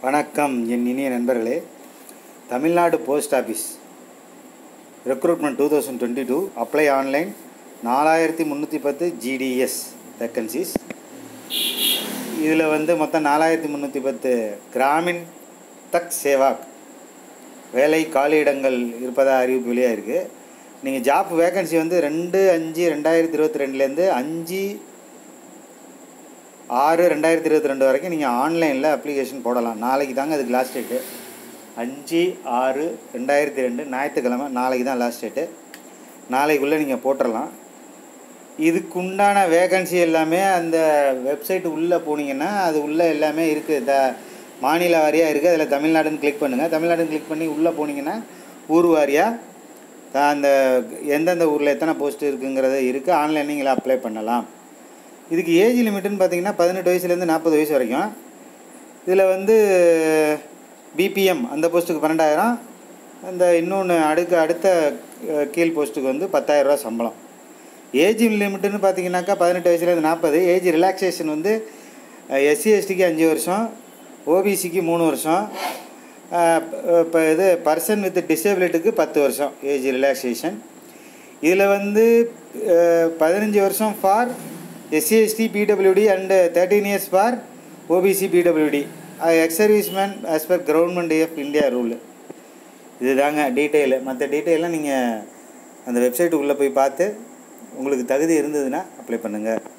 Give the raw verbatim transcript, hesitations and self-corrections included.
வணக்கம் என் இனிய நண்பர்களே. Tamil Nadu post office recruitment two thousand twenty two apply online நாலாயிரத்தி முந்நூற்றி பத்து ஜிடிஎஸ் வேக்கன்சிஸ். இதில் வந்து மொத்தம் நாலாயிரத்தி முந்நூற்றி பத்து கிராமின் தக் சேவாக் வேலை காலியிடங்கள் இருப்பதாக அறிவிப்பு வெளியாக இருக்குது. நீங்கள் ஜாப் வேக்கன்சி வந்து ரெண்டு அஞ்சு ரெண்டாயிரத்தி இருபத்தி ரெண்டுலேருந்து அஞ்சு ஆறு ரெண்டாயிரத்தி இருபத்தி ரெண்டு வரைக்கும் நீங்கள் ஆன்லைனில் அப்ளிகேஷன் போடலாம். நாளைக்கு தாங்க அதுக்கு லாஸ்ட் டேட்டு. அஞ்சு ஆறு ரெண்டாயிரத்தி ரெண்டு ஞாயிற்றுக்கிழமை நாளைக்கு தான் லாஸ்ட் டேட்டு. நாளைக்குள்ளே நீங்கள் போட்டுடலாம். இதுக்குண்டான வேகன்சி எல்லாமே அந்த வெப்சைட்டு உள்ளே போனீங்கன்னா அது உள்ளே எல்லாமே இருக்குது. த மாநில வாரியாக இருக்குது. அதில் தமிழ்நாடுன்னு கிளிக் பண்ணுங்கள். தமிழ்நாடுன்னு கிளிக் பண்ணி உள்ளே போனீங்கன்னா ஊர் வாரியாக அந்த எந்தெந்த ஊரில் எத்தனை போஸ்ட் இருக்குங்கிறத இருக்குது. ஆன்லைன் நீங்கள் அப்ளை பண்ணலாம். இதுக்கு ஏஜ் லிமிட்டுன்னு பார்த்தீங்கன்னா பதினெட்டு வயசுலேருந்து நாற்பது வயசு வரைக்கும். இதில் வந்து பிபிஎம் அந்த போஸ்ட்டுக்கு பன்னெண்டாயிரம், அந்த இன்னொன்று அடுக்க அடுத்த கீழ் போஸ்ட்டுக்கு வந்து பத்தாயிரரூவா சம்பளம். ஏஜ் லிமிட்டுன்னு பார்த்தீங்கன்னாக்கா பதினெட்டு வயசுலேருந்து நாற்பது. ஏஜ் ரிலாக்ஸேஷன் வந்து எஸ்சி எஸ்டிக்கு அஞ்சு வருஷம், ஓபிசிக்கு மூணு வருஷம், இப்போ இது பர்சன் வித் டிசேபிலிட்டிக்கு பத்து வருஷம் ஏஜ் ரிலாக்ஸேஷன். இதில் வந்து பதினஞ்சு வருஷம் for SC ST PWD and thirteen years for OBC PWD ex servicemen as per government of India rule. இது தாங்க டீட்டெயிலு. மற்ற டீட்டெயிலாம் நீங்கள் அந்த வெப்சைட்டுக்குள்ளே போய் பார்த்து உங்களுக்கு தகுதி இருந்ததுன்னா அப்ளை பண்ணுங்கள்.